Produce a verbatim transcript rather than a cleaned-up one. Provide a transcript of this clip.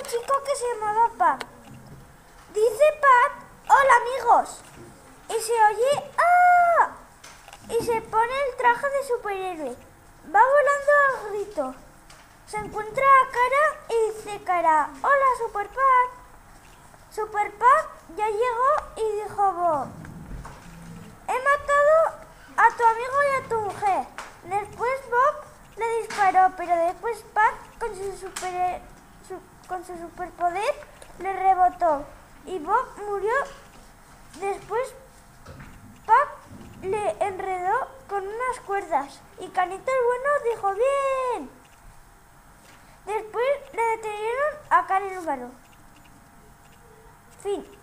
chico que se llamaba Pat. Dice Pat, hola amigos. Y se oye, ¡ah! Y se pone el traje de superhéroe. Va volando al grito. Se encuentra a Cara y dice Cara, hola Super Pat. Super Pat ya llegó y dijo Bob, he matado a tu amigo y a tu mujer. Después Bob le disparó, pero después Pat con su, super, su, con su superpoder le rebotó y Bob murió. Después Pat le enredó con unas cuerdas y Canito el bueno dijo bien. Después le detuvieron a Cara el humano. Fin.